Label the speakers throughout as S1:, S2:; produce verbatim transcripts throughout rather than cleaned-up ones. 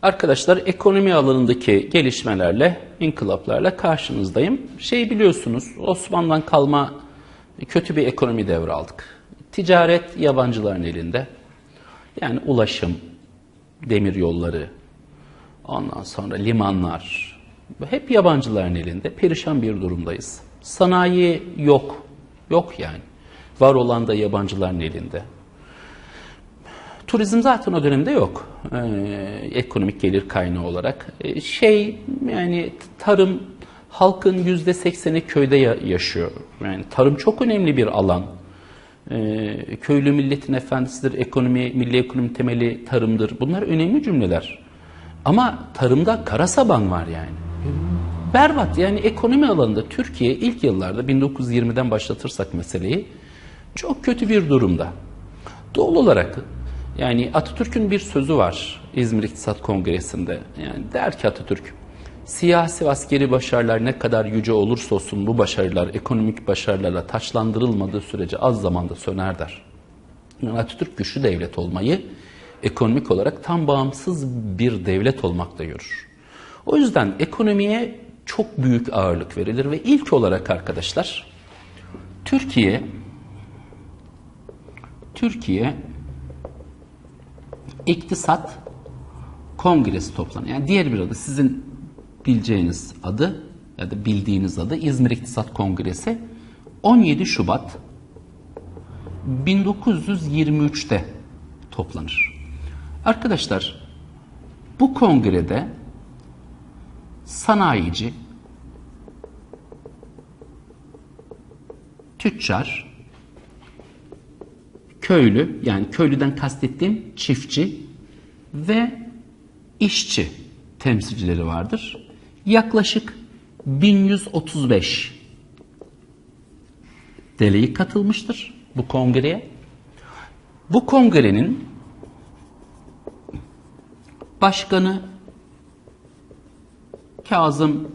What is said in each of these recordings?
S1: Arkadaşlar, ekonomi alanındaki gelişmelerle, inkılaplarla karşınızdayım. Şey biliyorsunuz, Osmanlı'dan kalma kötü bir ekonomi devraldık. Ticaret yabancıların elinde. Yani ulaşım, demir yolları, ondan sonra limanlar, hep yabancıların elinde. Perişan bir durumdayız. Sanayi yok, yok yani. Var olan da yabancıların elinde. Turizm zaten o dönemde yok. Ee, ekonomik gelir kaynağı olarak. Ee, şey yani tarım, halkın yüzde sekseni köyde yaşıyor. Yani tarım çok önemli bir alan. Ee, köylü milletin efendisidir, ekonomi, milli ekonomi temeli tarımdır. Bunlar önemli cümleler. Ama tarımda kara saban var yani. Berbat yani ekonomi alanında Türkiye ilk yıllarda bin dokuz yüz yirmiden başlatırsak meseleyi çok kötü bir durumda. Doğal olarak yani Atatürk'ün bir sözü var İzmir İktisat Kongresi'nde. Yani der ki Atatürk, siyasi ve askeri başarılar ne kadar yüce olursa olsun bu başarılar ekonomik başarılarla taçlandırılmadığı sürece az zamanda söner der. Yani Atatürk güçlü devlet olmayı ekonomik olarak tam bağımsız bir devlet olmakla görür. O yüzden ekonomiye çok büyük ağırlık verilir ve ilk olarak arkadaşlar Türkiye Türkiye İktisat Kongresi toplanıyor. Yani diğer bir adı sizin bileceğiniz adı ya da bildiğiniz adı İzmir İktisat Kongresi on yedi Şubat bin dokuz yüz yirmi üçte toplanır. Arkadaşlar bu kongrede sanayici, tüccar, köylü, yani köylüden kastettiğim çiftçi ve işçi temsilcileri vardır. Yaklaşık bin yüz otuz beş deleği katılmıştır bu kongreye. Bu kongrenin başkanı Kazım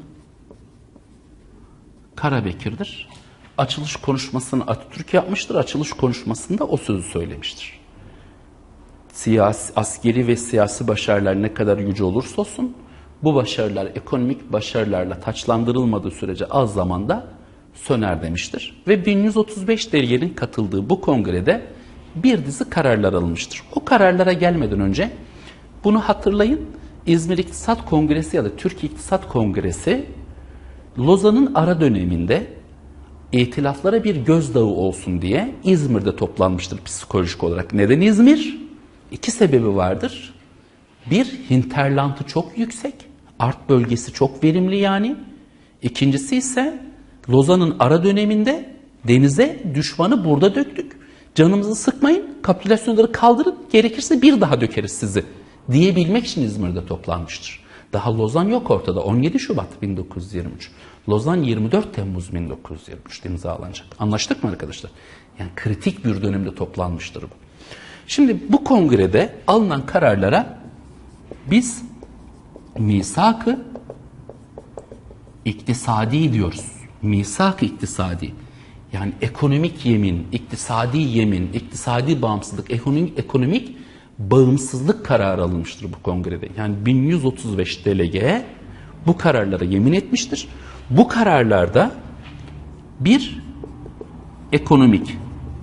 S1: Karabekir'dir. Açılış konuşmasını Atatürk yapmıştır. Açılış konuşmasında o sözü söylemiştir. Siyasi, askeri ve siyasi başarılar ne kadar yüce olursa olsun bu başarılar ekonomik başarılarla taçlandırılmadığı sürece az zamanda söner demiştir. Ve bin yüz otuz beş delegenin katıldığı bu kongrede bir dizi kararlar alınmıştır. O kararlara gelmeden önce bunu hatırlayın. İzmir İktisat Kongresi ya da Türkiye İktisat Kongresi Lozan'ın ara döneminde İtilaflara bir gözdağı olsun diye İzmir'de toplanmıştır psikolojik olarak. Neden İzmir? İki sebebi vardır. Bir, hinterlantı çok yüksek. Art bölgesi çok verimli yani. İkincisi ise Lozan'ın ara döneminde denize düşmanı burada döktük. Canımızı sıkmayın, kapitülasyonları kaldırın, gerekirse bir daha dökeriz sizi diyebilmek için İzmir'de toplanmıştır. Daha Lozan yok ortada. on yedi Şubat bin dokuz yüz yirmi üç. Lozan yirmi dört Temmuz bin dokuz yüz yirmi üç'te imzalanacak. Anlaştık mı arkadaşlar? Yani kritik bir dönemde toplanmıştır bu. Şimdi bu kongrede alınan kararlara biz misak-ı iktisadi diyoruz. Misak-ı iktisadi. Yani ekonomik yemin, iktisadi yemin, iktisadi bağımsızlık, ekonomik, ekonomik bağımsızlık kararı alınmıştır bu kongrede. Yani bin yüz otuz beş delege bu kararlara yemin etmiştir. Bu kararlarda bir ekonomik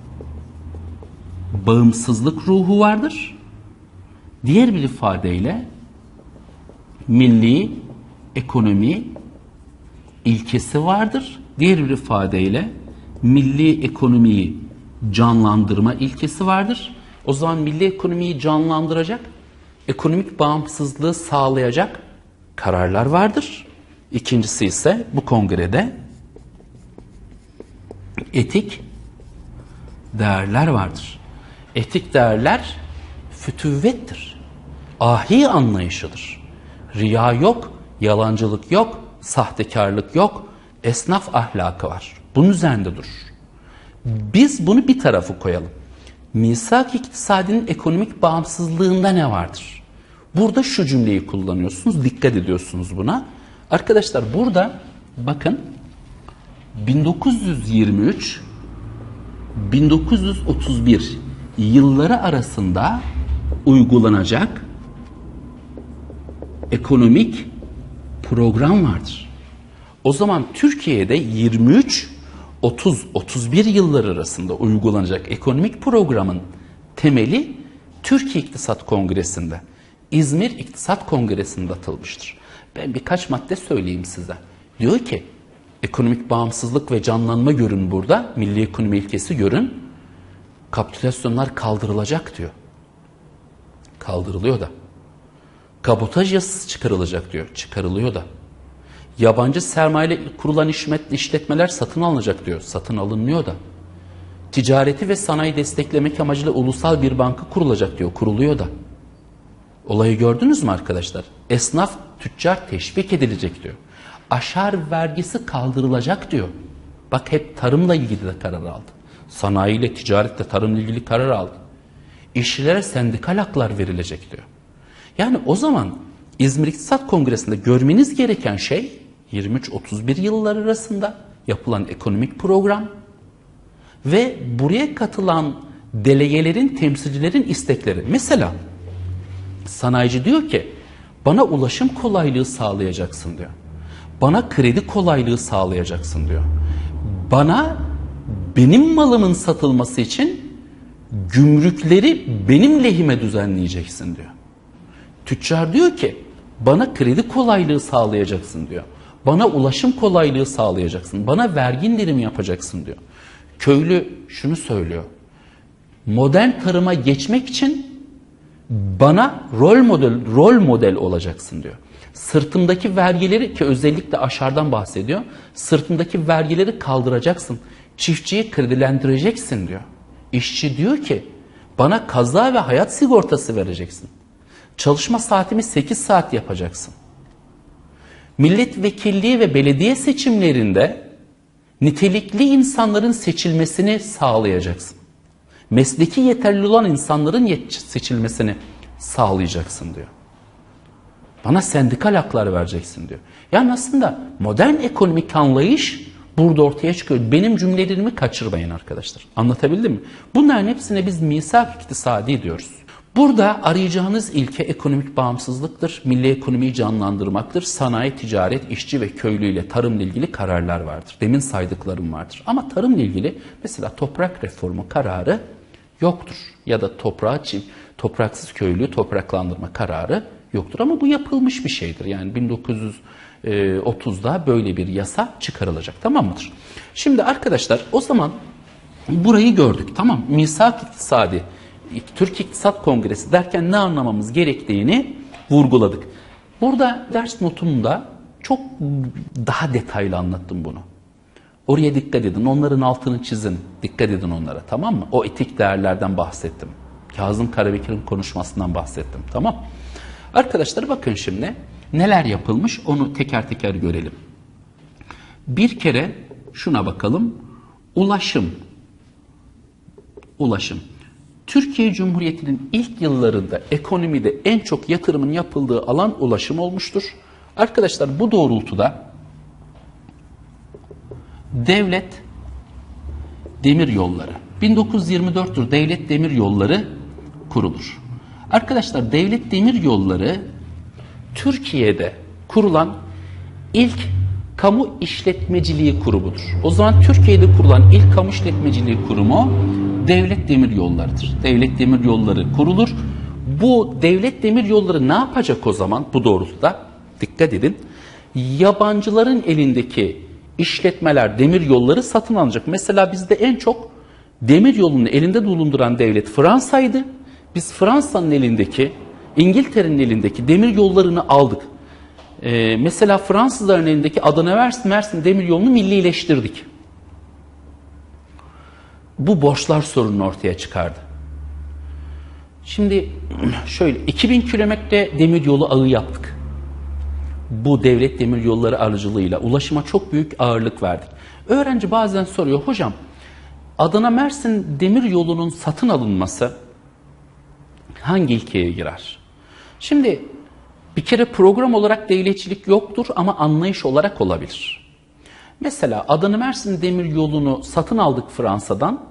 S1: bağımsızlık ruhu vardır. Diğer bir ifadeyle milli ekonomi ilkesi vardır. Diğer bir ifadeyle milli ekonomiyi canlandırma ilkesi vardır. O zaman milli ekonomiyi canlandıracak, ekonomik bağımsızlığı sağlayacak kararlar vardır. İkincisi ise bu kongrede etik değerler vardır. Etik değerler fütüvvettir. Ahi anlayışıdır. Riya yok, yalancılık yok, sahtekarlık yok, esnaf ahlakı var. Bunun üzerinde durur. Biz bunu bir tarafa koyalım. Misak-ı iktisadinin ekonomik bağımsızlığında ne vardır? Burada şu cümleyi kullanıyorsunuz, dikkat ediyorsunuz buna. Arkadaşlar burada bakın bin dokuz yüz yirmi üç bin dokuz yüz otuz bir yılları arasında uygulanacak ekonomik program vardır. O zaman Türkiye'de yirmi üç otuz otuz bir yıllar arasında uygulanacak ekonomik programın temeli Türkiye İktisat Kongresi'nde, İzmir İktisat Kongresi'nde atılmıştır. Ben birkaç madde söyleyeyim size. Diyor ki ekonomik bağımsızlık ve canlanma görün burada, milli ekonomi ilkesi görün. Kapitülasyonlar kaldırılacak diyor. Kaldırılıyor da. Kabotaj yasası çıkarılacak diyor. Çıkarılıyor da. Yabancı sermayeyle kurulan işletmeler satın alınacak diyor. Satın alınmıyor da. Ticareti ve sanayi desteklemek amacıyla ulusal bir banka kurulacak diyor. Kuruluyor da. Olayı gördünüz mü arkadaşlar? Esnaf, tüccar teşvik edilecek diyor. Aşar vergisi kaldırılacak diyor. Bak hep tarımla ilgili de karar aldı. Sanayiyle, ticaretle, tarımla ilgili karar aldı. İşçilere sendikal haklar verilecek diyor. Yani o zaman İzmir İktisat Kongresi'nde görmeniz gereken şey yirmi üç otuz bir yıllar arasında yapılan ekonomik program ve buraya katılan delegelerin, temsilcilerin istekleri. Mesela sanayici diyor ki bana ulaşım kolaylığı sağlayacaksın diyor. Bana kredi kolaylığı sağlayacaksın diyor. Bana benim malımın satılması için gümrükleri benim lehime düzenleyeceksin diyor. Tüccar diyor ki bana kredi kolaylığı sağlayacaksın diyor. Bana ulaşım kolaylığı sağlayacaksın. Bana vergi indirimi yapacaksın diyor. Köylü şunu söylüyor. Modern tarıma geçmek için bana rol model rol model olacaksın diyor. Sırtımdaki vergileri, ki özellikle aşardan bahsediyor. Sırtımdaki vergileri kaldıracaksın. Çiftçiyi kredilendireceksin diyor. İşçi diyor ki bana kaza ve hayat sigortası vereceksin. Çalışma saatimi sekiz saat yapacaksın. Milletvekilliği ve belediye seçimlerinde nitelikli insanların seçilmesini sağlayacaksın. Mesleki yeterli olan insanların seçilmesini sağlayacaksın diyor. Bana sendikal haklar vereceksin diyor. Yani aslında modern ekonomik anlayış burada ortaya çıkıyor. Benim cümlelerimi kaçırmayın arkadaşlar. Anlatabildim mi? Bunların hepsine biz misak iktisadi diyoruz. Burada arayacağınız ilke ekonomik bağımsızlıktır, milli ekonomiyi canlandırmaktır, sanayi, ticaret, işçi ve köylü ile tarımla ilgili kararlar vardır. Demin saydıklarım vardır. Ama tarımla ilgili mesela toprak reformu kararı yoktur. Ya da toprağı, topraksız köylüyü topraklandırma kararı yoktur. Ama bu yapılmış bir şeydir. Yani bin dokuz yüz otuzda böyle bir yasa çıkarılacak. Tamam mıdır? Şimdi arkadaşlar o zaman burayı gördük. Tamam. Misak iktisadi, Türkiye İktisat Kongresi derken ne anlamamız gerektiğini vurguladık. Burada ders notumda çok daha detaylı anlattım bunu. Oraya dikkat edin. Onların altını çizin. Dikkat edin onlara. Tamam mı? O etik değerlerden bahsettim. Kazım Karabekir'in konuşmasından bahsettim. Tamam. Arkadaşlar bakın şimdi neler yapılmış onu teker teker görelim. Bir kere şuna bakalım. Ulaşım. Ulaşım. Türkiye Cumhuriyeti'nin ilk yıllarında ekonomide en çok yatırımın yapıldığı alan ulaşım olmuştur. Arkadaşlar bu doğrultuda devlet demir yolları bin dokuz yüz yirmi dörttür devlet demir yolları kurulur. Arkadaşlar devlet demir yolları Türkiye'de kurulan ilk kamu işletmeciliği kurumudur. O zaman Türkiye'de kurulan ilk kamu işletmeciliği kurumu devlet demir yollarıdır. Devlet demir yolları kurulur. Bu devlet demir yolları ne yapacak o zaman bu doğrultuda? Dikkat edin. Yabancıların elindeki işletmeler demir yolları satın alınacak. Mesela bizde en çok demir yolunu elinde bulunduran devlet Fransa'ydı. Biz Fransa'nın elindeki, İngiltere'nin elindeki demir yollarını aldık. Ee, mesela Fransızların elindeki Adana Mersin, Mersin demir yolunu millileştirdik. Bu borçlar sorununu ortaya çıkardı. Şimdi şöyle iki bin kilometre demir yolu ağı yaptık. Bu devlet demir yolları aracılığıyla ulaşıma çok büyük ağırlık verdik. Öğrenci bazen soruyor, hocam Adana Mersin demir yolunun satın alınması hangi ilkeye girer? Şimdi bir kere program olarak devletçilik yoktur ama anlayış olarak olabilir. Mesela Adana Mersin demir yolunu satın aldık Fransa'dan.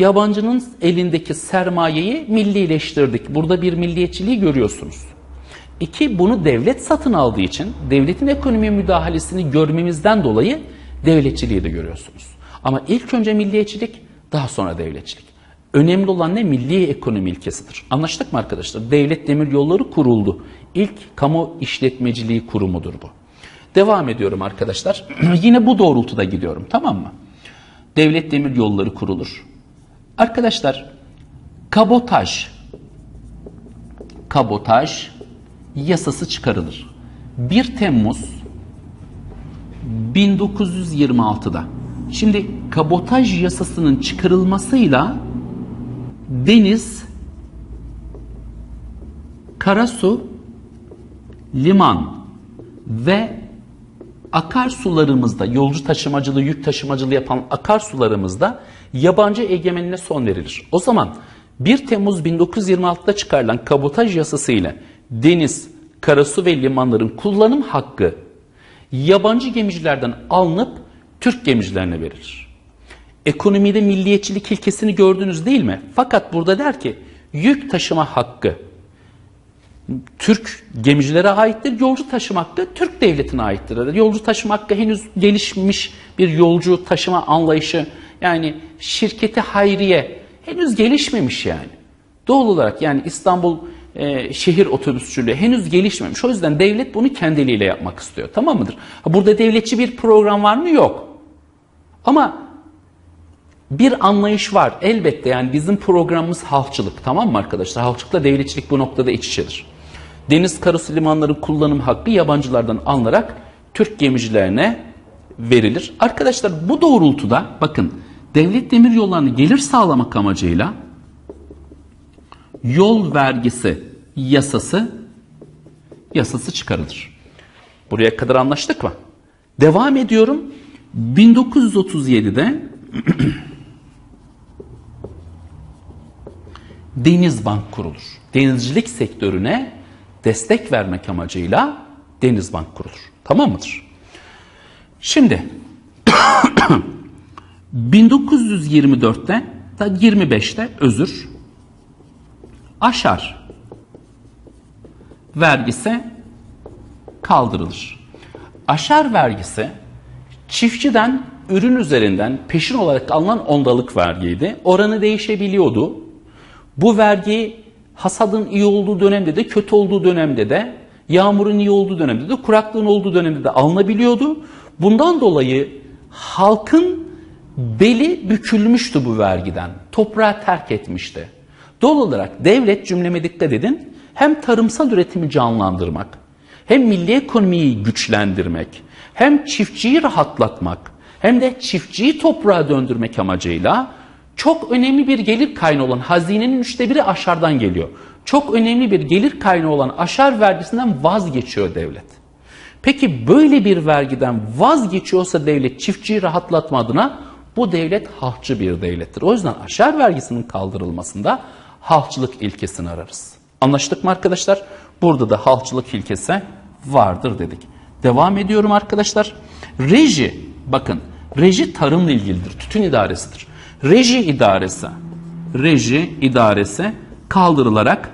S1: Yabancının elindeki sermayeyi millileştirdik. Burada bir milliyetçiliği görüyorsunuz. İki, bunu devlet satın aldığı için devletin ekonomiye müdahalesini görmemizden dolayı devletçiliği de görüyorsunuz. Ama ilk önce milliyetçilik, daha sonra devletçilik. Önemli olan ne? Milli ekonomi ilkesidir. Anlaştık mı arkadaşlar? Devlet Demiryolları kuruldu. İlk kamu işletmeciliği kurumudur bu. Devam ediyorum arkadaşlar. Yine bu doğrultuda gidiyorum, tamam mı? Devlet Demiryolları kurulur. Arkadaşlar, kabotaj, kabotaj yasası çıkarılır. bir Temmuz bin dokuz yüz yirmi altıda. Şimdi kabotaj yasasının çıkarılmasıyla deniz, karasu, liman ve akarsularımızda, yolcu taşımacılığı, yük taşımacılığı yapan akarsularımızda yabancı egemenliğine son verilir. O zaman bir Temmuz bin dokuz yüz yirmi altıda çıkarılan kabotaj yasası ile deniz, karasu ve limanların kullanım hakkı yabancı gemicilerden alınıp Türk gemicilerine verilir. Ekonomide milliyetçilik ilkesini gördünüz değil mi? Fakat burada der ki yük taşıma hakkı Türk gemicilere aittir, yolcu taşıma hakkı Türk devletine aittir. Yolcu taşıma hakkı henüz gelişmiş bir yolcu taşıma anlayışı, yani şirketi hayriye henüz gelişmemiş yani. Doğal olarak yani İstanbul e, şehir otobüsçülüğü henüz gelişmemiş. O yüzden devlet bunu kendiliğiyle yapmak istiyor. Tamam mıdır? Burada devletçi bir program var mı? Yok. Ama bir anlayış var elbette, yani bizim programımız halkçılık, tamam mı arkadaşlar? Halkçılıkla devletçilik bu noktada iç içedir. Deniz, karasu, limanların kullanım hakkı yabancılardan alınarak Türk gemicilerine verilir. Arkadaşlar bu doğrultuda bakın devlet demiryollarını gelir sağlamak amacıyla yol vergisi yasası yasası çıkarılır. Buraya kadar anlaştık mı? Devam ediyorum. bin dokuz yüz otuz yedide Denizbank kurulur. Denizcilik sektörüne destek vermek amacıyla Denizbank kurulur. Tamam mıdır? Şimdi bin dokuz yüz yirmi dörtte yirmi beşte özür aşar vergisi kaldırılır. Aşar vergisi çiftçiden ürün üzerinden peşin olarak alınan ondalık vergiydi. Oranı değişebiliyordu. Bu vergi hasadın iyi olduğu dönemde de, kötü olduğu dönemde de, yağmurun iyi olduğu dönemde de, kuraklığın olduğu dönemde de alınabiliyordu. Bundan dolayı halkın beli bükülmüştü bu vergiden. Toprağı terk etmişti. Doğal olarak devlet, cümleme dikkat edin, hem tarımsal üretimi canlandırmak, hem milli ekonomiyi güçlendirmek, hem çiftçiyi rahatlatmak, hem de çiftçiyi toprağa döndürmek amacıyla çok önemli bir gelir kaynağı olan hazinenin üçte biri aşardan geliyor. Çok önemli bir gelir kaynağı olan aşar vergisinden vazgeçiyor devlet. Peki böyle bir vergiden vazgeçiyorsa devlet çiftçiyi rahatlatma adına, bu devlet halkçı bir devlettir. O yüzden aşar vergisinin kaldırılmasında halkçılık ilkesini ararız. Anlaştık mı arkadaşlar? Burada da halkçılık ilkesi vardır dedik. Devam ediyorum arkadaşlar. Reji, bakın reji tarımla ilgilidir, tütün idaresidir. Reji idaresi, reji idaresi kaldırılarak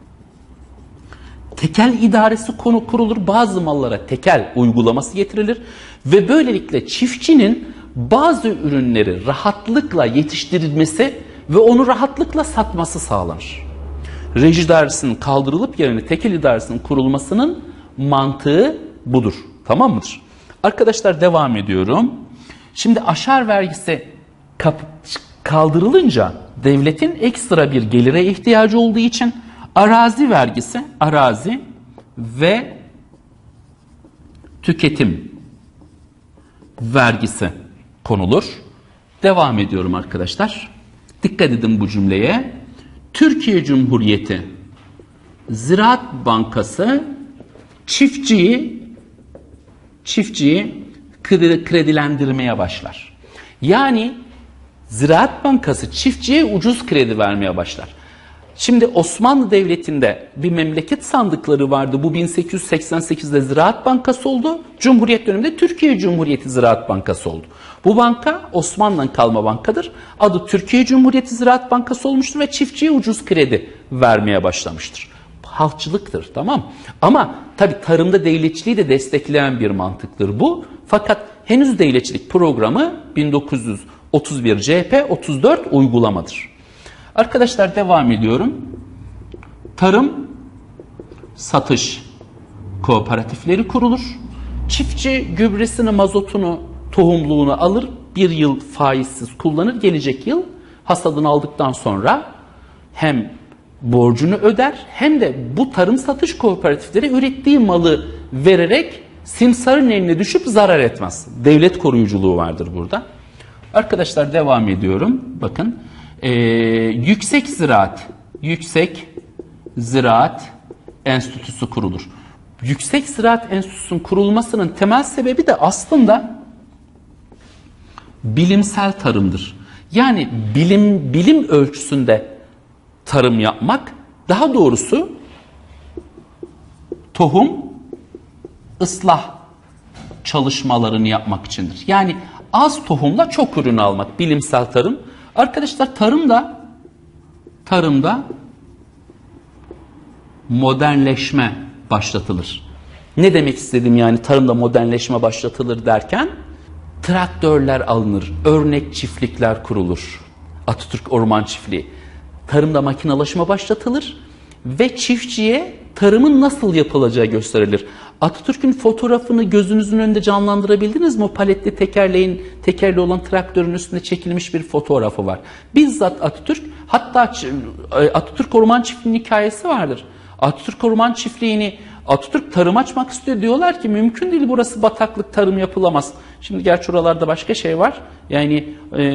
S1: tekel idaresi konu kurulur. Bazı mallara tekel uygulaması getirilir ve böylelikle çiftçinin bazı ürünleri rahatlıkla yetiştirilmesi ve onu rahatlıkla satması sağlanır. Reji idaresinin kaldırılıp yerine tekel idaresinin kurulmasının mantığı budur. Tamam mıdır? Arkadaşlar devam ediyorum. Şimdi aşar vergisi kaldırılınca devletin ekstra bir gelire ihtiyacı olduğu için arazi vergisi, arazi ve tüketim vergisi konulur. Devam ediyorum arkadaşlar. Dikkat edin bu cümleye. Türkiye Cumhuriyeti Ziraat Bankası çiftçiyi çiftçiyi kredilendirmeye başlar. Yani Ziraat Bankası çiftçiye ucuz kredi vermeye başlar. Şimdi Osmanlı Devleti'nde bir memleket sandıkları vardı. Bu bin sekiz yüz seksen sekizde Ziraat Bankası oldu. Cumhuriyet döneminde Türkiye Cumhuriyeti Ziraat Bankası oldu. Bu banka Osmanlı'dan kalma bankadır. Adı Türkiye Cumhuriyeti Ziraat Bankası olmuştur ve çiftçiye ucuz kredi vermeye başlamıştır. halkçılıktır, tamam. Ama tabii tarımda devletçiliği de destekleyen bir mantıktır bu. Fakat henüz devletçilik programı bin dokuz yüz otuz bir C H P otuz dört uygulamadır. Arkadaşlar devam ediyorum. Tarım satış kooperatifleri kurulur. Çiftçi gübresini, mazotunu, tohumluğunu alır, bir yıl faizsiz kullanır. Gelecek yıl hasadını aldıktan sonra hem borcunu öder hem de bu tarım satış kooperatifleri ürettiği malı vererek simsarın eline düşüp zarar etmez. Devlet koruyuculuğu vardır burada. Arkadaşlar devam ediyorum. Bakın ee, yüksek ziraat, yüksek ziraat enstitüsü kurulur. Yüksek Ziraat Enstitüsü'nün kurulmasının temel sebebi de aslında bilimsel tarımdır. Yani bilim bilim ölçüsünde tarım yapmak, daha doğrusu tohum ıslah çalışmalarını yapmak içindir. Yani az tohumla çok ürün almak, bilimsel tarım. Arkadaşlar tarımda tarımda modernleşme başlatılır. Ne demek istedim yani tarımda modernleşme başlatılır derken? Traktörler alınır, örnek çiftlikler kurulur. Atatürk Orman Çiftliği. Tarımda makinalaşma başlatılır ve çiftçiye tarımın nasıl yapılacağı gösterilir. Atatürk'ün fotoğrafını gözünüzün önünde canlandırabildiniz mi? O paletli tekerleğin, tekerli olan traktörün üstünde çekilmiş bir fotoğrafı var. Bizzat Atatürk, hatta Atatürk Orman Çiftliği'nin hikayesi vardır. Atatürk Orman Çiftliği'ni Atatürk tarım açmak istiyor. Diyorlar ki mümkün değil, burası bataklık, tarım yapılamaz. Şimdi gerçi oralarda başka şey var. Yani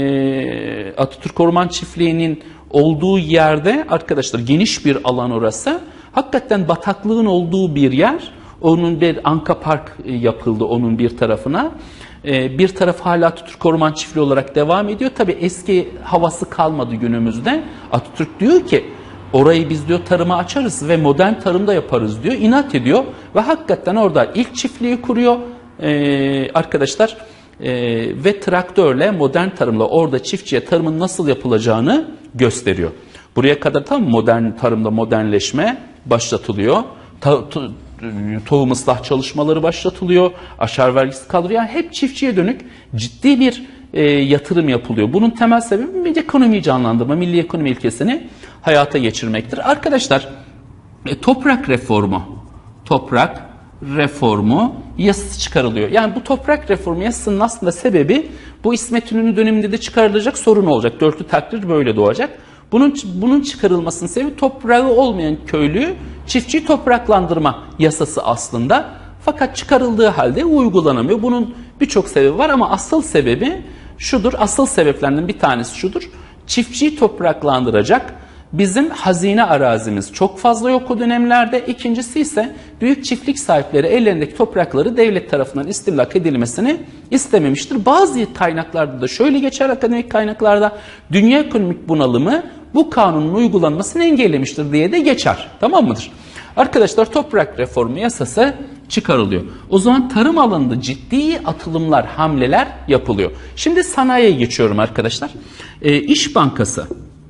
S1: e, Atatürk Orman Çiftliği'nin olduğu yerde arkadaşlar geniş bir alan orası. Hakikaten bataklığın olduğu bir yer. Onun bir Anka Park yapıldı onun bir tarafına. E, bir taraf hala Atatürk Orman Çiftliği olarak devam ediyor. Tabii eski havası kalmadı günümüzde. Atatürk diyor ki orayı biz diyor tarıma açarız ve modern tarımda yaparız diyor. İnat ediyor ve hakikaten orada ilk çiftliği kuruyor ee, arkadaşlar ee, ve traktörle, modern tarımla orada çiftçiye tarımın nasıl yapılacağını gösteriyor. Buraya kadar tam modern tarımda modernleşme başlatılıyor. Ta, to, tohum ıslah çalışmaları başlatılıyor. Aşar vergisi kaldırıyor. Yani hep çiftçiye dönük ciddi bir e, yatırım yapılıyor. Bunun temel sebebi milli ekonomiyi canlandırma, milli ekonomi ilkesini hayata geçirmektir. Arkadaşlar e, toprak reformu, toprak reformu yasası çıkarılıyor. Yani bu toprak reformu yasasının aslında sebebi bu İsmet İnönü döneminde de çıkarılacak sorun olacak. Dörtlü takdir böyle doğacak. Bunun, bunun çıkarılmasının sebebi toprağı olmayan köylüyü çiftçi topraklandırma yasası aslında. Fakat çıkarıldığı halde uygulanamıyor. Bunun birçok sebebi var ama asıl sebebi şudur. Asıl sebeplerden bir tanesi şudur. Çiftçiyi topraklandıracak bizim hazine arazimiz çok fazla yok o dönemlerde. İkincisi ise büyük çiftlik sahipleri ellerindeki toprakları devlet tarafından istimlak edilmesini istememiştir. Bazı kaynaklarda da şöyle geçer, akademik kaynaklarda dünya ekonomik bunalımı bu kanunun uygulanmasını engellemiştir diye de geçer. Tamam mıdır? Arkadaşlar toprak reformu yasası çıkarılıyor. O zaman tarım alanında ciddi atılımlar, hamleler yapılıyor. Şimdi sanayiye geçiyorum arkadaşlar. E, İş Bankası.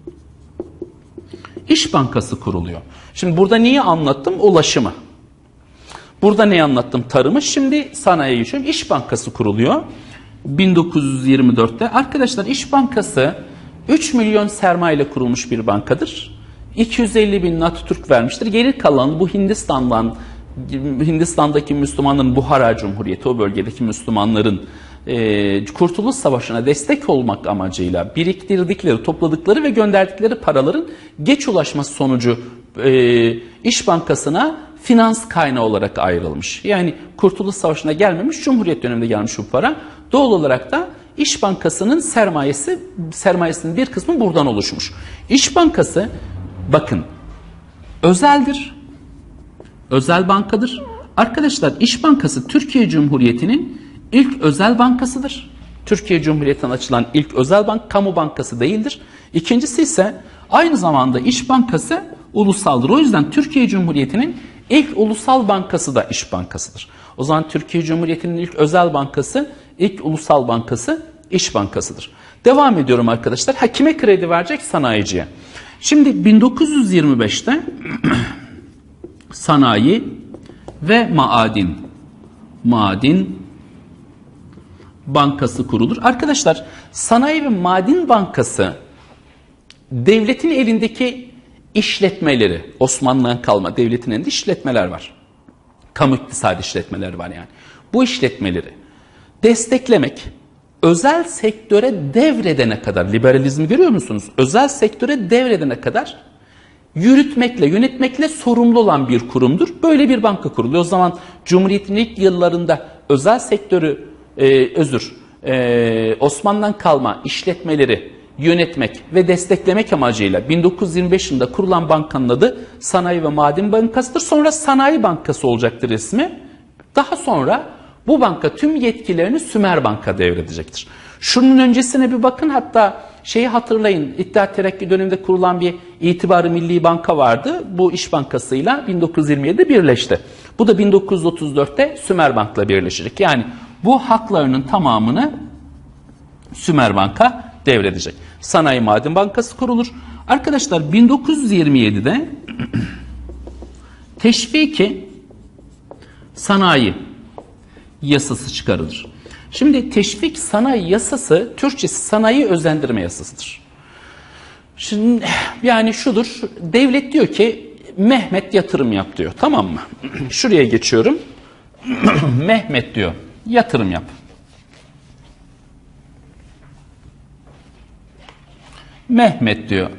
S1: İş Bankası kuruluyor. Şimdi burada niye anlattım? Ulaşımı. Burada neyi anlattım? Tarımı. Şimdi sanayiye geçiyorum. İş Bankası kuruluyor. bin dokuz yüz yirmi dörtte. Arkadaşlar İş Bankası üç milyon sermaye ile kurulmuş bir bankadır. iki yüz elli bin Atatürk vermiştir. Geri kalan bu Hindistan'dan, Hindistan'daki Müslümanların, Buhara Cumhuriyeti, o bölgedeki Müslümanların e, Kurtuluş Savaşı'na destek olmak amacıyla biriktirdikleri, topladıkları ve gönderdikleri paraların geç ulaşması sonucu e, İş Bankası'na finans kaynağı olarak ayrılmış. Yani Kurtuluş Savaşı'na gelmemiş, Cumhuriyet döneminde gelmiş bu para. Doğal olarak da İş Bankası'nın sermayesi, sermayesinin bir kısmı buradan oluşmuş. İş Bankası, bakın, özeldir, özel bankadır. Arkadaşlar İş Bankası Türkiye Cumhuriyeti'nin ilk özel bankasıdır. Türkiye Cumhuriyeti'nden açılan ilk özel bank, kamu bankası değildir. İkincisi ise aynı zamanda İş Bankası ulusaldır. O yüzden Türkiye Cumhuriyeti'nin ilk ulusal bankası da İş Bankası'dır. O zaman Türkiye Cumhuriyeti'nin ilk özel bankası, ilk ulusal bankası İş Bankası'dır. Devam ediyorum arkadaşlar. Ha, kime kredi verecek? Sanayiciye. Şimdi bin dokuz yüz yirmi beşte Sanayi ve Maadin Maadin Bankası kurulur. Arkadaşlar, Sanayi ve Maden Bankası devletin elindeki işletmeleri, Osmanlı'dan kalma devletin elinde işletmeler var. Kamu iktisadi işletmeler var yani. Bu işletmeleri desteklemek, özel sektöre devredene kadar, liberalizmi görüyor musunuz? Özel sektöre devredene kadar yürütmekle, yönetmekle sorumlu olan bir kurumdur. Böyle bir banka kuruluyor. O zaman Cumhuriyet'in ilk yıllarında özel sektörü, e, özür, e, Osmanlı'dan kalma işletmeleri yönetmek ve desteklemek amacıyla bin dokuz yüz yirmi beş yılında kurulan bankanın adı Sanayi ve Maden Bankası'dır. Sonra Sanayi Bankası olacaktır ismi. Daha sonra bu banka tüm yetkilerini Sümer Bank'a devredecektir. Şunun öncesine bir bakın, hatta şeyi hatırlayın, İttihat Terakki döneminde kurulan bir İtibar-ı Milli Banka vardı. Bu İş Bankası'yla bin dokuz yüz yirmi yedide birleşti. Bu da bin dokuz yüz otuz dörtte Sümer Bank'la birleşecek. Yani bu haklarının tamamını Sümer Bank'a devredecek. Sanayi Maden Bankası kurulur. Arkadaşlar, bin dokuz yüz yirmi yedide Teşviki Sanayi Yasası çıkarılır. Şimdi Teşvik Sanayi Yasası, Türkçesi Sanayi Özendirme Yasasıdır. Şimdi yani şudur, devlet diyor ki Mehmet yatırım yap diyor, tamam mı? Şuraya geçiyorum. Mehmet diyor yatırım yap. Mehmet diyor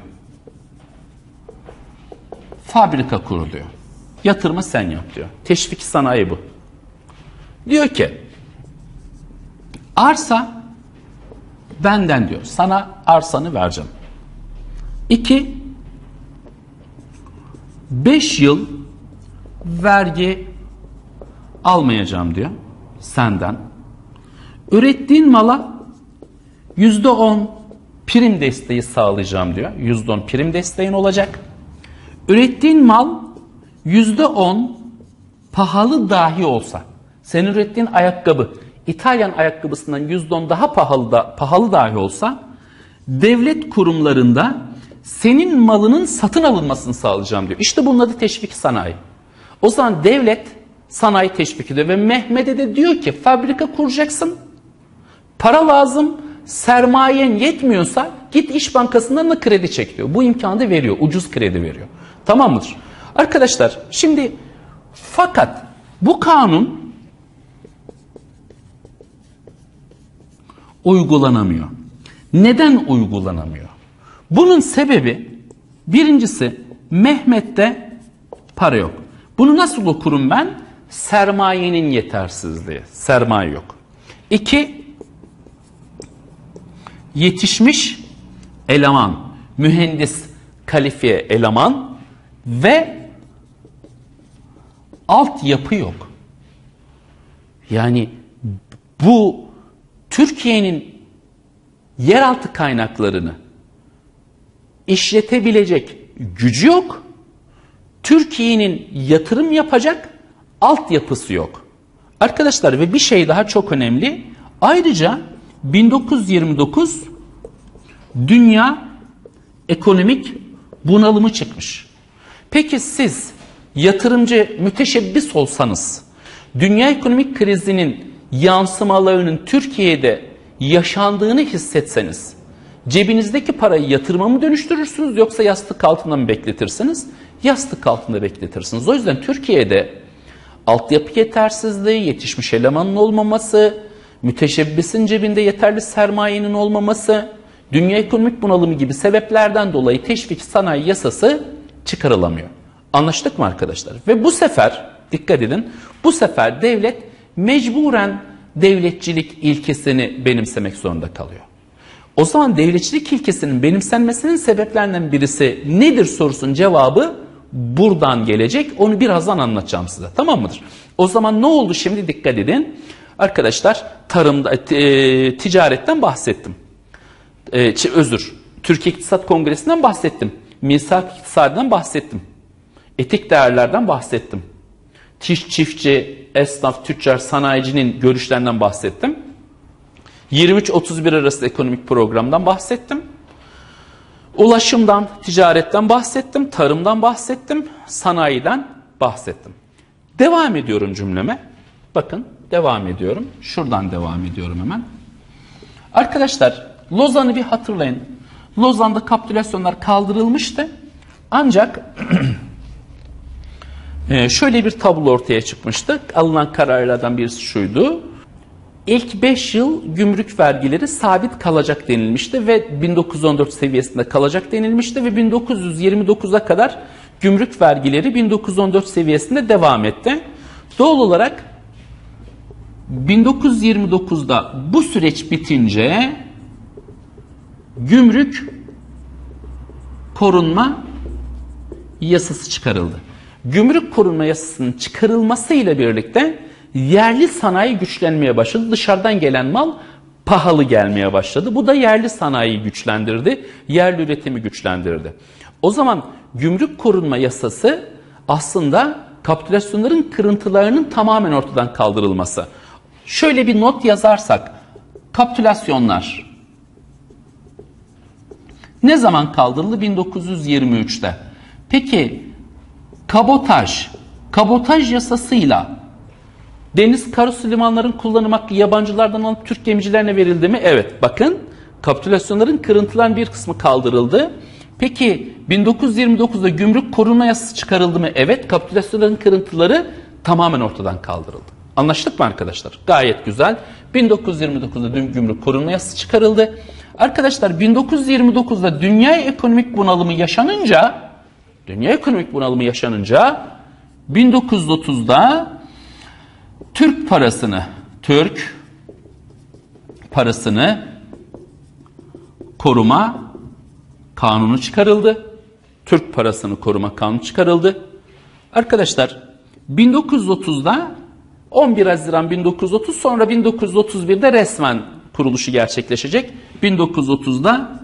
S1: fabrika kuru diyor. Yatırımı sen yap diyor. Teşvik sanayi bu. Diyor ki arsa benden diyor. Sana arsanı vereceğim. İki, beş yıl vergi almayacağım diyor senden. Ürettiğin mala yüzde on prim desteği sağlayacağım diyor. Yüzde on prim desteğin olacak. Ürettiğin mal yüzde on pahalı dahi olsa, senin ürettiğin ayakkabı İtalyan ayakkabısından yüzde on daha pahalı da pahalı dahi olsa, devlet kurumlarında senin malının satın alınmasını sağlayacağım diyor. İşte bunun adı teşvik sanayi. O zaman devlet sanayi teşvik ediyor ve Mehmet'e de diyor ki fabrika kuracaksın, para lazım, sermayen yetmiyorsa git İş Bankası'ndan da kredi çek diyor. Bu imkanı da veriyor, ucuz kredi veriyor. Tamam mıdır? Arkadaşlar, şimdi fakat bu kanun uygulanamıyor. Neden uygulanamıyor? Bunun sebebi, birincisi Mehmet'te para yok. Bunu nasıl okurum ben? Sermayenin yetersizliği. Sermaye yok. İki, yetişmiş eleman, mühendis, kalifiye eleman ve altyapı yok. Yani bu Türkiye'nin yeraltı kaynaklarını işletebilecek gücü yok. Türkiye'nin yatırım yapacak altyapısı yok. Arkadaşlar, ve bir şey daha çok önemli. Ayrıca bin dokuz yüz yirmi dokuz dünya ekonomik bunalımı çıkmış. Peki siz yatırımcı, müteşebbis olsanız, dünya ekonomik krizinin yansımalarının Türkiye'de yaşandığını hissetseniz, cebinizdeki parayı yatırıma mı dönüştürürsünüz yoksa yastık altında mı bekletirsiniz? Yastık altında bekletirsiniz. O yüzden Türkiye'de altyapı yetersizliği, yetişmiş elemanın olmaması, müteşebbisin cebinde yeterli sermayenin olmaması, dünya ekonomik bunalımı gibi sebeplerden dolayı teşvik sanayi yasası çıkarılamıyor. Anlaştık mı arkadaşlar? Ve bu sefer, dikkat edin, bu sefer devlet mecburen devletçilik ilkesini benimsemek zorunda kalıyor. O zaman devletçilik ilkesinin benimsenmesinin sebeplerinden birisi nedir sorusunun cevabı buradan gelecek. Onu birazdan anlatacağım size. Tamam mıdır? O zaman ne oldu şimdi, dikkat edin. Arkadaşlar, tarımda, e, ticaretten bahsettim. E, özür, Türkiye İktisat Kongresi'nden bahsettim. Misak iktisadından bahsettim. Etik değerlerden bahsettim. Tiş, çiftçi, esnaf, tüccar, sanayicinin görüşlerinden bahsettim. yirmi üç otuz bir arası ekonomik programdan bahsettim. Ulaşımdan, ticaretten bahsettim, tarımdan bahsettim, sanayiden bahsettim. Devam ediyorum cümleme. Bakın devam ediyorum. Şuradan devam ediyorum hemen. Arkadaşlar Lozan'ı bir hatırlayın. Lozan'da kapitülasyonlar kaldırılmıştı. Ancak şöyle bir tablo ortaya çıkmıştı. Alınan kararlardan birisi şuydu. İlk beş yıl gümrük vergileri sabit kalacak denilmişti ve bin dokuz yüz on dört seviyesinde kalacak denilmişti ve bin dokuz yüz yirmi dokuza kadar gümrük vergileri bin dokuz yüz on dört seviyesinde devam etti. Doğal olarak bin dokuz yüz yirmi dokuzda bu süreç bitince gümrük korunma yasası çıkarıldı. Gümrük korunma yasasının çıkarılmasıyla birlikte yerli sanayi güçlenmeye başladı. Dışarıdan gelen mal pahalı gelmeye başladı. Bu da yerli sanayiyi güçlendirdi. Yerli üretimi güçlendirdi. O zaman gümrük korunma yasası aslında kapitülasyonların kırıntılarının tamamen ortadan kaldırılması. Şöyle bir not yazarsak, kapitülasyonlar ne zaman kaldırıldı? bin dokuz yüz yirmi üçte. Peki kabotaj, kabotaj yasasıyla deniz karosu limanların kullanım hakkı yabancılardan alıp Türk gemicilerine verildi mi? Evet. Bakın kapitülasyonların kırıntıların bir kısmı kaldırıldı. Peki bin dokuz yüz yirmi dokuzda gümrük korunma yasası çıkarıldı mı? Evet. Kapitülasyonların kırıntıları tamamen ortadan kaldırıldı. Anlaştık mı arkadaşlar? Gayet güzel. bin dokuz yüz yirmi dokuzda gümrük korunma yasası çıkarıldı. Arkadaşlar bin dokuz yüz yirmi dokuzda dünya ekonomik bunalımı yaşanınca dünya ekonomik bunalımı yaşanınca bin dokuz yüz otuzda Türk parasını, Türk parasını koruma kanunu çıkarıldı. Türk parasını koruma kanunu çıkarıldı. Arkadaşlar bin dokuz yüz otuzda on bir Haziran bin dokuz yüz otuz sonra bin dokuz yüz otuz birde resmen kuruluşu gerçekleşecek. bin dokuz yüz otuzda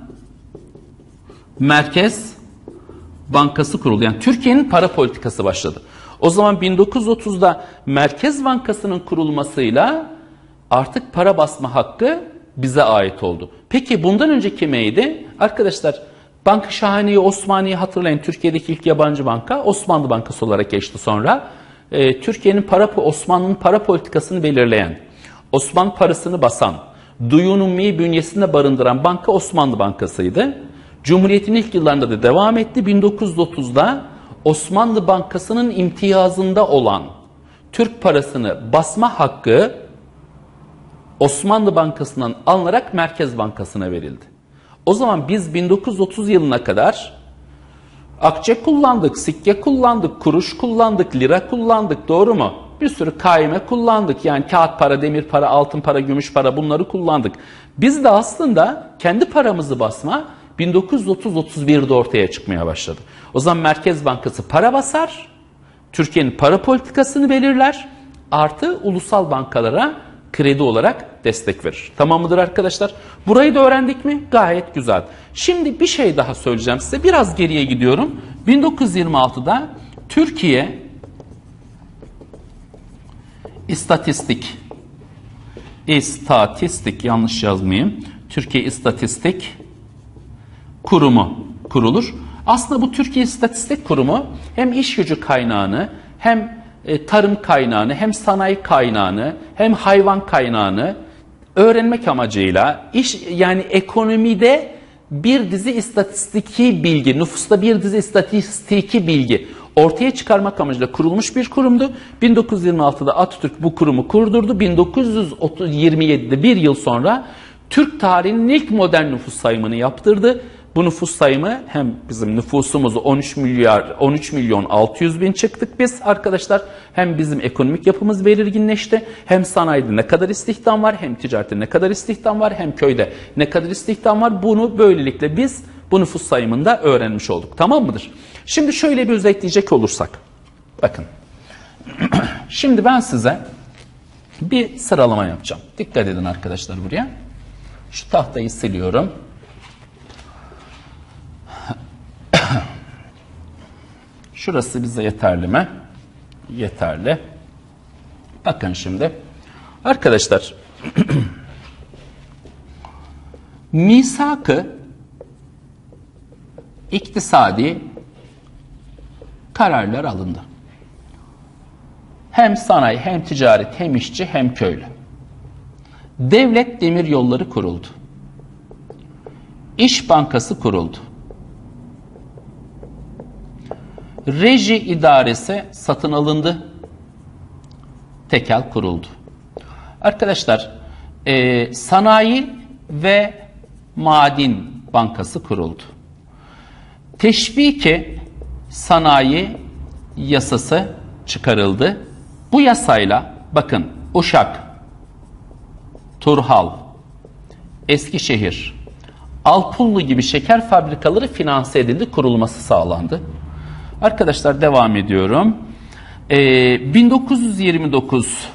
S1: Merkez Bankası kuruldu. Yani Türkiye'nin para politikası başladı. O zaman bin dokuz yüz otuzda Merkez Bankası'nın kurulmasıyla artık para basma hakkı bize ait oldu. Peki bundan önce kimeydi? Arkadaşlar Banka Şahaniye Osmaniye hatırlayın. Türkiye'deki ilk yabancı banka Osmanlı Bankası olarak geçti sonra. Ee, Türkiye'nin para, Osmanlı'nın para politikasını belirleyen, Osmanlı parasını basan, Duyun Ummi bünyesinde barındıran banka Osmanlı Bankası'ydı. Cumhuriyet'in ilk yıllarında da devam etti. bin dokuz yüz otuzda Osmanlı Bankası'nın imtiyazında olan Türk parasını basma hakkı Osmanlı Bankası'ndan alınarak Merkez Bankası'na verildi. O zaman biz bin dokuz yüz otuz yılına kadar akçe kullandık, sikke kullandık, kuruş kullandık, lira kullandık, doğru mu? Bir sürü kaime kullandık. Yani kağıt para, demir para, altın para, gümüş para bunları kullandık. Biz de aslında kendi paramızı basma bin dokuz yüz otuz otuz birde ortaya çıkmaya başladı. O zaman Merkez Bankası para basar, Türkiye'nin para politikasını belirler, artı ulusal bankalara kredi olarak destek verir. Tamam mıdır arkadaşlar? Burayı da öğrendik mi? Gayet güzel. Şimdi bir şey daha söyleyeceğim size. Biraz geriye gidiyorum. bin dokuz yüz yirmi altıda Türkiye İstatistik İstatistik yanlış yazmayayım. Türkiye İstatistik Kurumu kurulur. Aslında bu Türkiye İstatistik Kurumu hem iş gücü kaynağını hem e, tarım kaynağını hem sanayi kaynağını hem hayvan kaynağını öğrenmek amacıyla iş yani ekonomide bir dizi istatistiki bilgi, nüfusta bir dizi istatistiki bilgi ortaya çıkarmak amacıyla kurulmuş bir kurumdu. bin dokuz yüz yirmi altıda Atatürk bu kurumu kurdurdu. bin dokuz yüz yirmi yedide bir yıl sonra Türk tarihinin ilk modern nüfus sayımını yaptırdı. Bu nüfus sayımı hem bizim nüfusumuzu on üç milyar on üç milyon altı yüz bin çıktık biz arkadaşlar. Hem bizim ekonomik yapımız belirginleşti. Hem sanayide ne kadar istihdam var, hem ticarette ne kadar istihdam var, hem köyde ne kadar istihdam var. Bunu böylelikle biz bu nüfus sayımında öğrenmiş olduk. Tamam mıdır? Şimdi şöyle bir özetleyecek olursak. Bakın. Şimdi ben size bir sıralama yapacağım. Dikkat edin arkadaşlar buraya. Şu tahtayı siliyorum. Şurası bize yeterli mi? Yeterli. Bakın şimdi. Arkadaşlar misak-ı iktisadi kararlar alındı. Hem sanayi, hem ticaret, hem işçi, hem köylü. Devlet demir yolları kuruldu. İş Bankası kuruldu. Reji idaresi satın alındı. Tekel kuruldu. Arkadaşlar, e, Sanayi ve Maden Bankası kuruldu. Teşviki sanayi yasası çıkarıldı. Bu yasayla bakın Uşak, Turhal, Eskişehir, Alpullu gibi şeker fabrikaları finanse edildi, kurulması sağlandı. Arkadaşlar devam ediyorum. Ee, bin dokuz yüz yirmi dokuz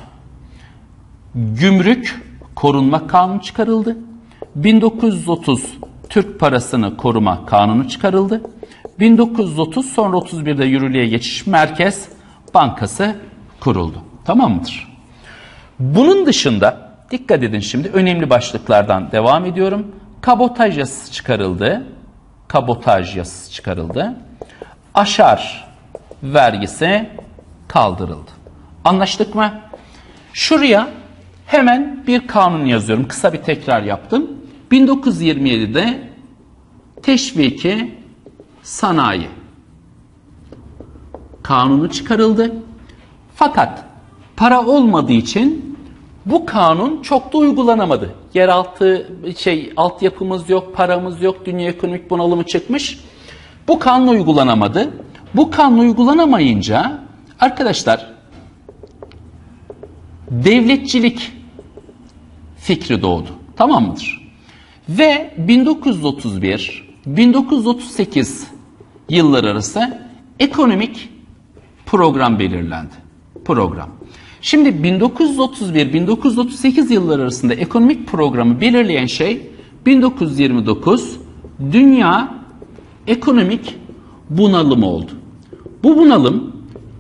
S1: Gümrük Korunma Kanunu çıkarıldı. bin dokuz yüz otuz Türk Parasını Koruma Kanunu çıkarıldı. bin dokuz yüz otuz sonra otuz birde yürürlüğe geçiş Merkez Bankası kuruldu. Tamam mıdır? Bunun dışında dikkat edin, şimdi önemli başlıklardan devam ediyorum. Kabotaj yasası çıkarıldı. Kabotaj yasası çıkarıldı. Aşar vergisi kaldırıldı. Anlaştık mı? Şuraya hemen bir kanun yazıyorum. Kısa bir tekrar yaptım. bin dokuz yüz yirmi yedide Teşviki Sanayi Kanunu çıkarıldı. Fakat para olmadığı için bu kanun çok da uygulanamadı. Yeraltı şey altyapımız yok, paramız yok, dünya ekonomik bunalımı çıkmış. Bu kanun uygulanamadı. Bu kanun uygulanamayınca arkadaşlar devletçilik fikri doğdu. Tamam mıdır? Ve bin dokuz yüz otuz bir bin dokuz yüz otuz sekiz yıllar arası ekonomik program belirlendi. Program. Şimdi bin dokuz yüz otuz bir bin dokuz yüz otuz sekiz yılları arasında ekonomik programı belirleyen şey bin dokuz yüz yirmi dokuz dünya ekonomik bunalımı oldu. Bu bunalım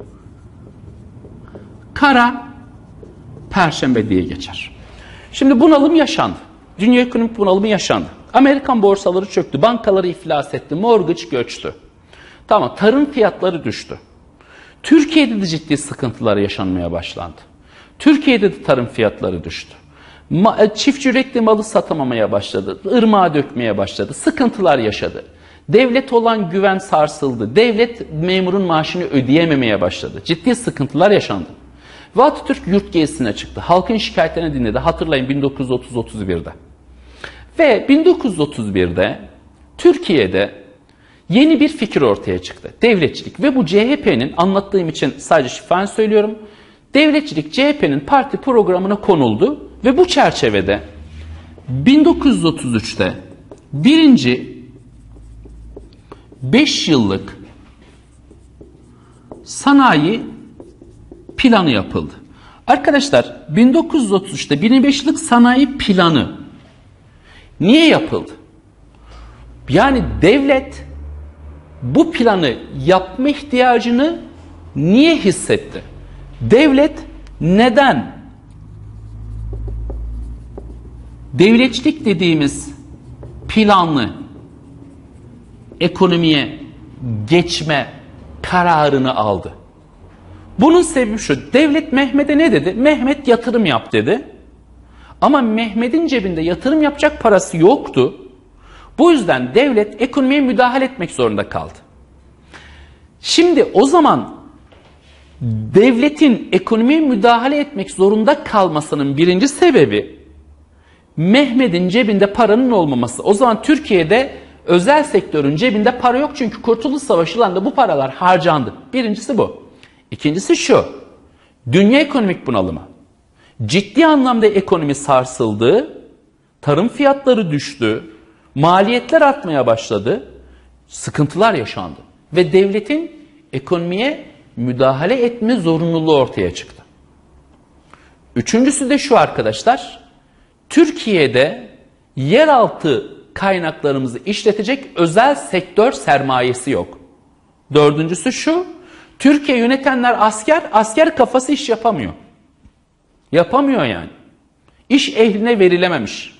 S1: Kara Perşembe diye geçer. Şimdi bunalım yaşandı. Dünya ekonomik bunalımı yaşandı. Amerikan borsaları çöktü, bankaları iflas etti, mortgage göçtü. Tamam, tarım fiyatları düştü. Türkiye'de de ciddi sıkıntılar yaşanmaya başlandı. Türkiye'de de tarım fiyatları düştü. Ma- çiftçi ürettiği malı satamamaya başladı. Irmağa dökmeye başladı. Sıkıntılar yaşadı. Devlet olan güven sarsıldı. Devlet memurun maaşını ödeyememeye başladı. Ciddi sıkıntılar yaşandı. Ve Atatürk yurt gezisine çıktı. Halkın şikayetlerini dinledi. Hatırlayın bin dokuz yüz otuz otuz birde. Ve bin dokuz yüz otuz birde Türkiye'de yeni bir fikir ortaya çıktı. Devletçilik. Ve bu C H P'nin, anlattığım için sadece şifayen söylüyorum, devletçilik C H P'nin parti programına konuldu. Ve bu çerçevede bin dokuz yüz otuz üçte birinci beş yıllık sanayi planı yapıldı. Arkadaşlar bin dokuz yüz otuz üçte birinci beş yıllık sanayi planı niye yapıldı? Yani devlet bu planı yapma ihtiyacını niye hissetti? Devlet neden devletçilik dediğimiz planlı ekonomiye geçme kararını aldı? Bunun sebebi şu: devlet Mehmet'e ne dedi? Mehmet yatırım yap dedi. Ama Mehmet'in cebinde yatırım yapacak parası yoktu. Bu yüzden devlet ekonomiye müdahale etmek zorunda kaldı. Şimdi o zaman devletin ekonomiye müdahale etmek zorunda kalmasının birinci sebebi Mehmet'in cebinde paranın olmaması. O zaman Türkiye'de özel sektörün cebinde para yok, çünkü Kurtuluş Savaşı yıllarında bu paralar harcandı. Birincisi bu. İkincisi şu: dünya ekonomik bunalımı. Ciddi anlamda ekonomi sarsıldı, tarım fiyatları düştü, maliyetler artmaya başladı, sıkıntılar yaşandı. Ve devletin ekonomiye müdahale etme zorunluluğu ortaya çıktı. Üçüncüsü de şu arkadaşlar: Türkiye'de yeraltı kaynaklarımızı işletecek özel sektör sermayesi yok. Dördüncüsü şu: Türkiye yönetenler asker, asker kafası iş yapamıyor. Yapamıyor yani. İş ehline verilememiş.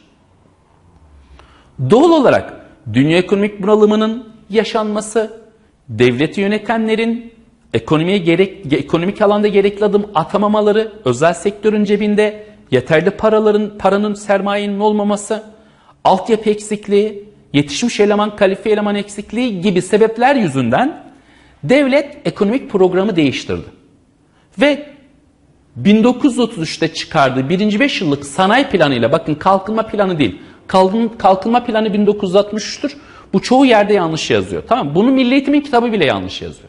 S1: Doğal olarak dünya ekonomik bunalımının yaşanması, devleti yönetenlerin Ekonomiye gerek, ekonomik alanda gerekli adım atamamaları, özel sektörün cebinde yeterli paraların, paranın, sermayenin olmaması, altyapı eksikliği, yetişmiş eleman, kalifiye eleman eksikliği gibi sebepler yüzünden devlet ekonomik programı değiştirdi. Ve bin dokuz yüz otuz üçte çıkardığı birinci beş yıllık sanayi planıyla, bakın kalkınma planı değil, kalkınma planı bin dokuz yüz altmış üçtür. Bu çoğu yerde yanlış yazıyor. Tamam, bunu Milli Eğitim'in kitabı bile yanlış yazıyor.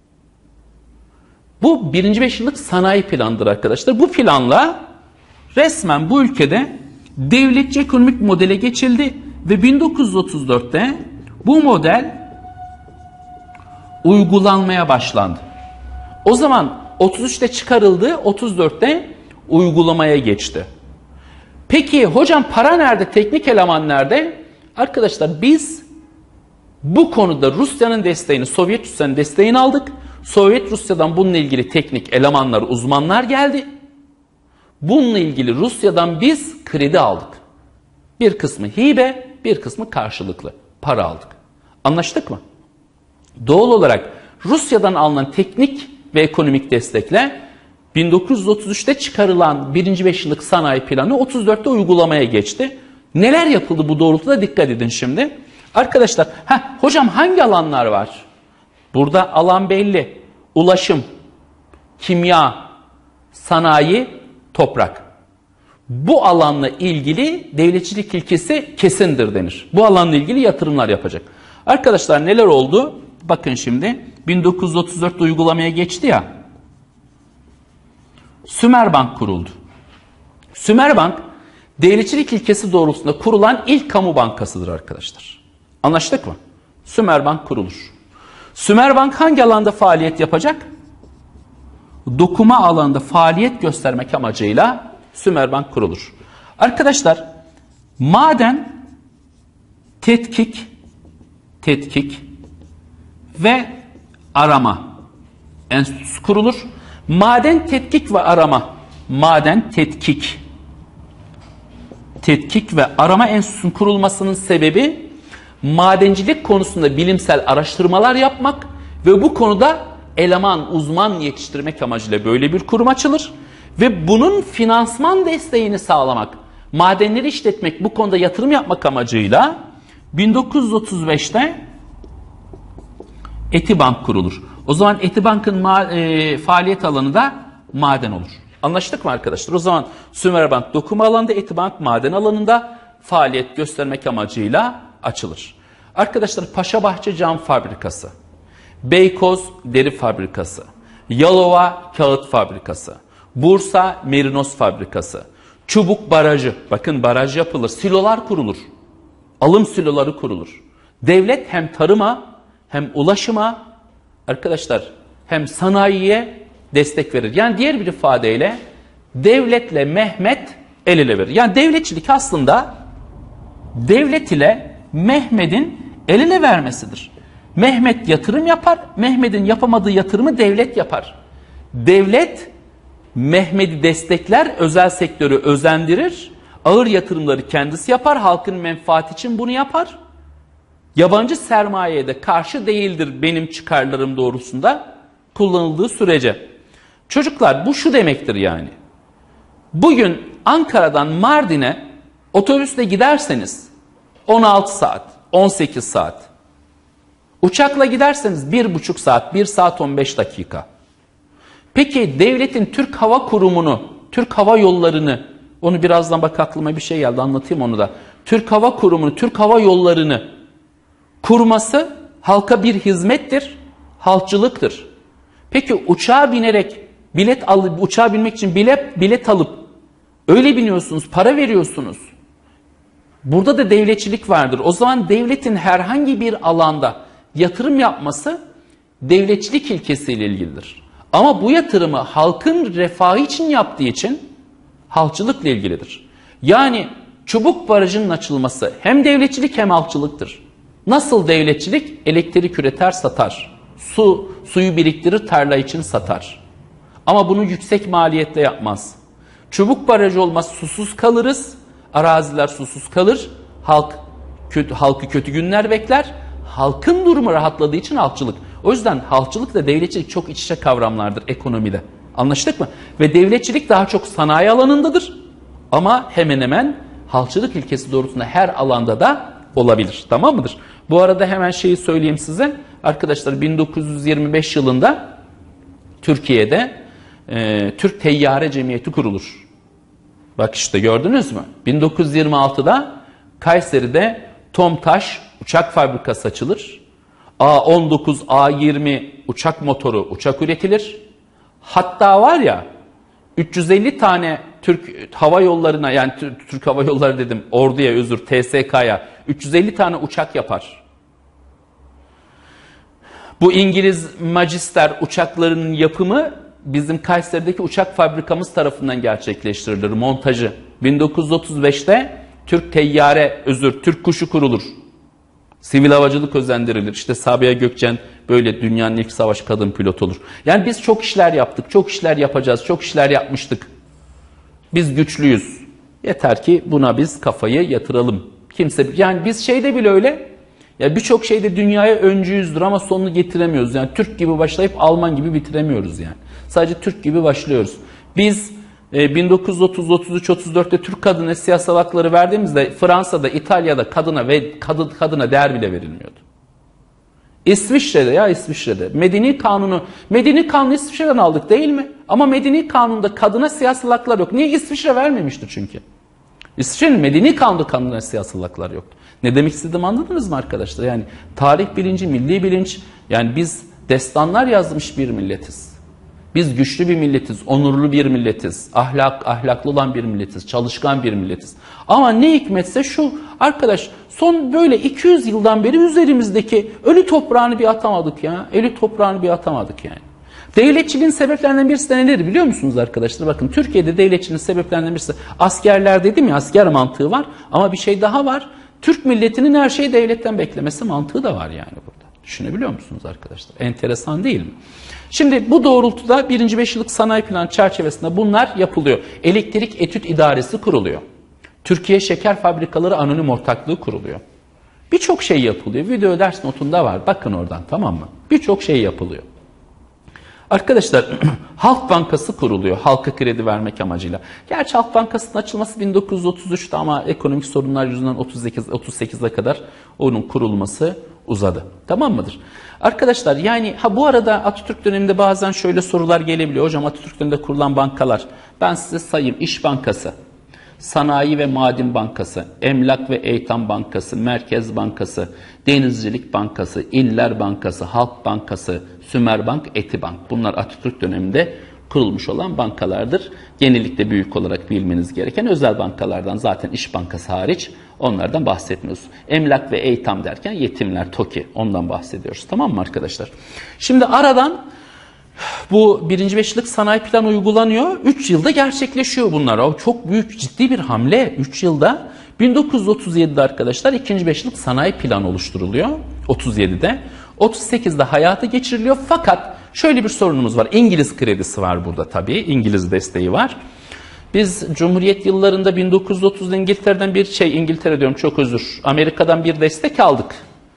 S1: Bu birinci beş yıllık sanayi planıdır arkadaşlar. Bu planla resmen bu ülkede devletçi ekonomik modele geçildi ve bin dokuz yüz otuz dörtte bu model uygulanmaya başlandı. O zaman otuz üçte çıkarıldı, otuz dörtte uygulamaya geçti. Peki hocam para nerede, teknik eleman nerede? Arkadaşlar biz bu konuda Rusya'nın desteğini, Sovyet Rusya'nın desteğini aldık. Sovyet Rusya'dan bununla ilgili teknik elemanlar, uzmanlar geldi. Bununla ilgili Rusya'dan biz kredi aldık. Bir kısmı hibe, bir kısmı karşılıklı para aldık. Anlaştık mı? Doğal olarak Rusya'dan alınan teknik ve ekonomik destekle bin dokuz yüz otuz üçte çıkarılan birinci beş yıllık sanayi planı otuz dörtte uygulamaya geçti. Neler yapıldı bu doğrultuda, dikkat edin şimdi. Arkadaşlar, heh, hocam hangi alanlar var? Burada alan belli. Ulaşım, kimya, sanayi, toprak. Bu alanla ilgili devletçilik ilkesi kesindir denir. Bu alanla ilgili yatırımlar yapacak. Arkadaşlar neler oldu? Bakın şimdi bin dokuz yüz otuz dörtte uygulamaya geçti ya. Sümerbank kuruldu. Sümerbank devletçilik ilkesi doğrultusunda kurulan ilk kamu bankasıdır arkadaşlar. Anlaştık mı? Sümerbank kurulur. Sümerbank hangi alanda faaliyet yapacak? Dokuma alanında faaliyet göstermek amacıyla Sümerbank kurulur. Arkadaşlar maden, tetkik, tetkik ve arama enstitüsü kurulur. Maden, tetkik ve arama, maden, tetkik, tetkik ve arama enstitüsünün kurulmasının sebebi madencilik konusunda bilimsel araştırmalar yapmak ve bu konuda eleman, uzman yetiştirmek amacıyla böyle bir kurum açılır. Ve bunun finansman desteğini sağlamak, madenleri işletmek, bu konuda yatırım yapmak amacıyla bin dokuz yüz otuz beşte Etibank kurulur. O zaman Etibank'ın e, faaliyet alanı da maden olur. Anlaştık mı arkadaşlar? O zaman Sümerbank dokuma alanında, Etibank maden alanında faaliyet göstermek amacıyla açılır. Arkadaşlar Paşabahçe Cam Fabrikası, Beykoz Deri Fabrikası, Yalova Kağıt Fabrikası, Bursa Merinos Fabrikası, Çubuk Barajı, bakın baraj yapılır, silolar kurulur, alım siloları kurulur. Devlet hem tarıma hem ulaşıma arkadaşlar hem sanayiye destek verir. Yani diğer bir ifadeyle devletle Mehmet el ele verir. Yani devletçilik aslında devlet ile Mehmet'in el ele vermesidir. Mehmet yatırım yapar, Mehmet'in yapamadığı yatırımı devlet yapar. Devlet Mehmet'i destekler, özel sektörü özendirir, ağır yatırımları kendisi yapar, halkın menfaati için bunu yapar. Yabancı sermayeye de karşı değildir benim çıkarlarım doğrusunda kullanıldığı sürece. Çocuklar bu şu demektir yani. Bugün Ankara'dan Mardin'e otobüsle giderseniz on altı saat, on sekiz saat. Uçakla giderseniz bir buçuk saat, bir saat on beş dakika. Peki devletin Türk Hava Kurumu'nu, Türk Hava Yolları'nı, onu birazdan bak aklıma bir şey geldi anlatayım onu da. Türk Hava Kurumu'nu, Türk Hava Yolları'nı kurması halka bir hizmettir, halkçılıktır. Peki uçağa binerek bilet alıp uçağa binmek için bilet bilet alıp öyle biniyorsunuz, para veriyorsunuz. Burada da devletçilik vardır. O zaman devletin herhangi bir alanda yatırım yapması devletçilik ilkesiyle ilgilidir. Ama bu yatırımı halkın refahı için yaptığı için halkçılıkla ilgilidir. Yani Çubuk Barajı'nın açılması hem devletçilik hem halkçılıktır. Nasıl devletçilik? Elektrik üreter, satar. Su, suyu biriktirir, tarla için satar. Ama bunu yüksek maliyetle yapmaz. Çubuk Barajı olmaz, susuz kalırız. Araziler susuz kalır. Halk kötü, halkı kötü günler bekler. Halkın durumu rahatladığı için halkçılık. O yüzden halkçılıkla devletçilik çok iç içe kavramlardır ekonomide. Anlaştık mı? Ve devletçilik daha çok sanayi alanındadır. Ama hemen hemen halkçılık ilkesi doğrultusunda her alanda da olabilir. Tamam mıdır? Bu arada hemen şeyi söyleyeyim size. Arkadaşlar bin dokuz yüz yirmi beş yılında Türkiye'de e, Türk Teyyare Cemiyeti kurulur. Bak işte gördünüz mü? bin dokuz yüz yirmi altıda Kayseri'de Tomtaş uçak fabrikası açılır. A on dokuz, A yirmi uçak motoru uçak üretilir. Hatta var ya üç yüz elli tane Türk Hava Yolları'na, yani Türk Hava Yolları dedim, orduya özür T S K'ya üç yüz elli tane uçak yapar. Bu İngiliz Magister uçaklarının yapımı bizim Kayseri'deki uçak fabrikamız tarafından gerçekleştirilir, montajı. bin dokuz yüz otuz beşte Türk Teyyare, özür Türk Kuşu kurulur. Sivil havacılık özendirilir. İşte Sabiha Gökçen böyle dünyanın ilk savaş kadın pilot olur. Yani biz çok işler yaptık, çok işler yapacağız, çok işler yapmıştık. Biz güçlüyüz. Yeter ki buna biz kafayı yatıralım. Kimse, yani biz şeyde bile öyle. Ya birçok şeyde dünyaya öncüyüzdür ama sonunu getiremiyoruz. Yani Türk gibi başlayıp Alman gibi bitiremiyoruz yani. Sadece Türk gibi başlıyoruz. Biz e, bin dokuz yüz otuz, otuz üç, otuz dörtte Türk kadına siyasal hakları verdiğimizde Fransa'da, İtalya'da kadına ve kadın, kadına değer bile verilmiyordu. İsviçre'de ya İsviçre'de Medeni Kanunu, Medeni Kanunu İsviçre'den aldık değil mi? Ama Medeni Kanun'da kadına siyasal haklar yok. Niye? İsviçre vermemişti çünkü. İsviçre'nin Medeni Kanun'da kadına siyasal haklar yoktu. Ne demek istediğimi anladınız mı arkadaşlar? Yani tarih bilinci, milli bilinç, yani biz destanlar yazmış bir milletiz. Biz güçlü bir milletiz, onurlu bir milletiz, ahlak, ahlaklı olan bir milletiz, çalışkan bir milletiz. Ama ne hikmetse şu, arkadaş son böyle iki yüz yıldan beri üzerimizdeki ölü toprağını bir atamadık ya. Ölü toprağını bir atamadık yani. Devletçiliğin sebeplerinden birisi de nedir biliyor musunuz arkadaşlar? Bakın Türkiye'de devletçiliğin sebeplerinden birisi askerler dedim ya, asker mantığı var ama bir şey daha var. Türk milletinin her şeyi devletten beklemesi mantığı da var yani burada. Düşünebiliyor musunuz arkadaşlar? Enteresan değil mi? Şimdi bu doğrultuda birinci beş yıllık sanayi planı çerçevesinde bunlar yapılıyor. Elektrik Etüt İdaresi kuruluyor. Türkiye Şeker Fabrikaları Anonim Ortaklığı kuruluyor. Birçok şey yapılıyor. Video ders notunda var. Bakın oradan, tamam mı? Birçok şey yapılıyor. Arkadaşlar Halk Bankası kuruluyor. Halka kredi vermek amacıyla. Gerçi Halk Bankası'nın açılması bin dokuz yüz otuz üçte ama ekonomik sorunlar yüzünden otuz sekiz otuz sekize kadar onun kurulması uzadı. Tamam mıdır? Arkadaşlar yani ha bu arada Atatürk döneminde bazen şöyle sorular gelebiliyor. Hocam Atatürk döneminde kurulan bankalar. Ben size sayayım. İş Bankası, Sanayi ve Maden Bankası, Emlak ve Eytan Bankası, Merkez Bankası, Denizcilik Bankası, İller Bankası, Halk Bankası, Sümerbank, Etibank. Bunlar Atatürk döneminde kurulmuş olan bankalardır. Genellikle büyük olarak bilmeniz gereken özel bankalardan, zaten İş Bankası hariç onlardan bahsetmiyoruz. Emlak ve Eytam derken yetimler, TOKİ, ondan bahsediyoruz. Tamam mı arkadaşlar? Şimdi aradan bu birinci beş yıllık sanayi planı uygulanıyor. üç yılda gerçekleşiyor bunlar. O çok büyük, ciddi bir hamle. üç yılda bin dokuz yüz otuz yedide arkadaşlar ikinci beş yıllık sanayi planı oluşturuluyor. otuz yedide. otuz sekizde hayata geçiriliyor. Fakat şöyle bir sorunumuz var. İngiliz kredisi var burada tabii. İngiliz desteği var. Biz Cumhuriyet yıllarında bin dokuz yüz otuzda İngiltere'den bir şey, İngiltere diyorum çok özür, Amerika'dan bir destek aldık.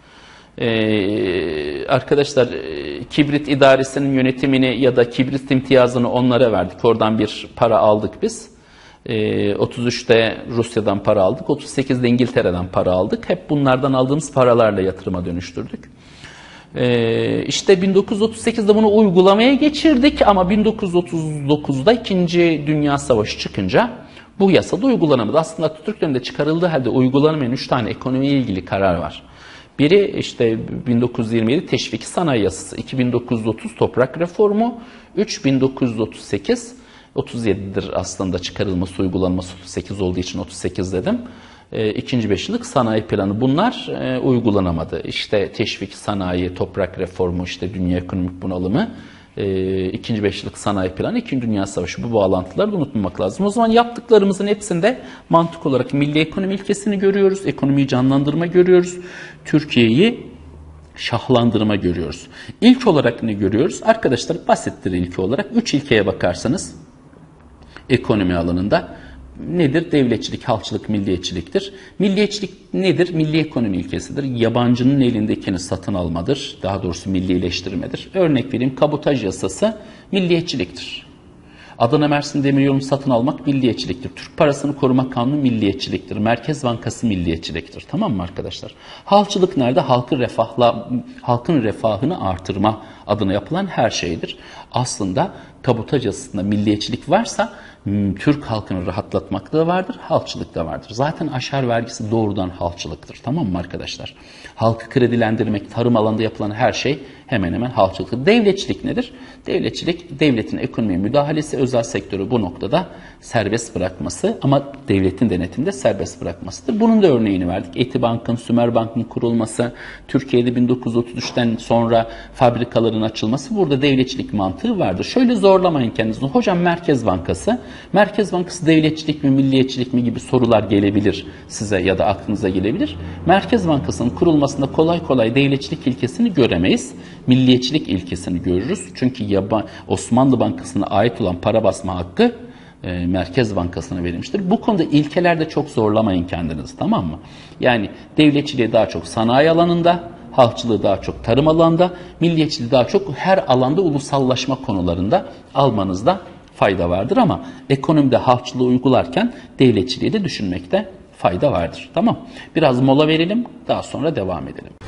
S1: Ee, arkadaşlar kibrit idaresinin yönetimini ya da kibrit imtiyazını onlara verdik. Oradan bir para aldık biz. Ee, otuz üçte Rusya'dan para aldık. otuz sekizde İngiltere'den para aldık. Hep bunlardan aldığımız paralarla yatırıma dönüştürdük. Ee, işte bin dokuz yüz otuz sekizde bunu uygulamaya geçirdik ama bin dokuz yüz otuz dokuzda İkinci Dünya Savaşı çıkınca bu yasada uygulanamadı. Aslında Atatürk döneminde çıkarıldığı halde uygulanamayan üç tane ekonomiyle ilgili karar var. Biri işte bin dokuz yüz yirmi yedi Teşviki Sanayi Yasası, iki bin dokuz yüz otuz Toprak Reformu, üç bin dokuz yüz otuz sekiz, otuz yedidir aslında çıkarılması, uygulanması otuz sekiz olduğu için otuz sekiz dedim. E, ikinci beş yıllık sanayi planı, bunlar e, uygulanamadı. İşte teşvik sanayi, toprak reformu, işte dünya ekonomik bunalımı, e, ikinci beş yıllık sanayi planı, İkinci Dünya Savaşı, bu bağlantıları da unutmamak lazım. O zaman yaptıklarımızın hepsinde mantık olarak milli ekonomi ilkesini görüyoruz, ekonomiyi canlandırma görüyoruz, Türkiye'yi şahlandırma görüyoruz. İlk olarak ne görüyoruz? Arkadaşlar basittir ilke olarak. Üç ilkeye bakarsanız ekonomi alanında nedir? Devletçilik, halkçılık, milliyetçiliktir. Milliyetçilik nedir? Milli ekonomi ilkesidir. Yabancının elindekini satın almadır. Daha doğrusu millileştirmedir. Örnek vereyim, kabotaj yasası milliyetçiliktir. Adana Mersin Demiryolu'nu satın almak milliyetçiliktir. Türk parasını korumak kanunu milliyetçiliktir. Merkez Bankası milliyetçiliktir. Tamam mı arkadaşlar? Halkçılık nerede? Halkın refahla, halkın refahını artırma adına yapılan her şeydir. Aslında kabotaj yasasında milliyetçilik varsa Türk halkını rahatlatmak da vardır, halkçılık da vardır. Zaten aşar vergisi doğrudan halkçılıktır. Tamam mı arkadaşlar? Halkı kredilendirmek, tarım alanında yapılan her şey hemen hemen halkçılıktır. Devletçilik nedir? Devletçilik, devletin ekonomiye müdahalesi, özel sektörü bu noktada serbest bırakması ama devletin denetiminde serbest bırakmasıdır. Bunun da örneğini verdik. Etibank'ın, Sümerbank'ın kurulması, Türkiye'de bin dokuz yüz otuz üçten sonra fabrikaların açılması, burada devletçilik mantığı vardır. Şöyle zorlamayın kendinizi. Hocam Merkez Bankası, Merkez Bankası devletçilik mi, milliyetçilik mi gibi sorular gelebilir size ya da aklınıza gelebilir. Merkez Bankası'nın kurulmasında kolay kolay devletçilik ilkesini göremeyiz. Milliyetçilik ilkesini görürüz. Çünkü Osmanlı Bankası'na ait olan para basma hakkı e, Merkez Bankası'na verilmiştir. Bu konuda ilkelerde çok zorlamayın kendinizi, tamam mı? Yani devletçiliği daha çok sanayi alanında, halkçılığı daha çok tarım alanında, milliyetçiliği daha çok her alanda ulusallaşma konularında almanızda fayda vardır ama ekonomide halkçılığı uygularken devletçiliği de düşünmekte fayda vardır. Tamam. Biraz mola verelim, daha sonra devam edelim.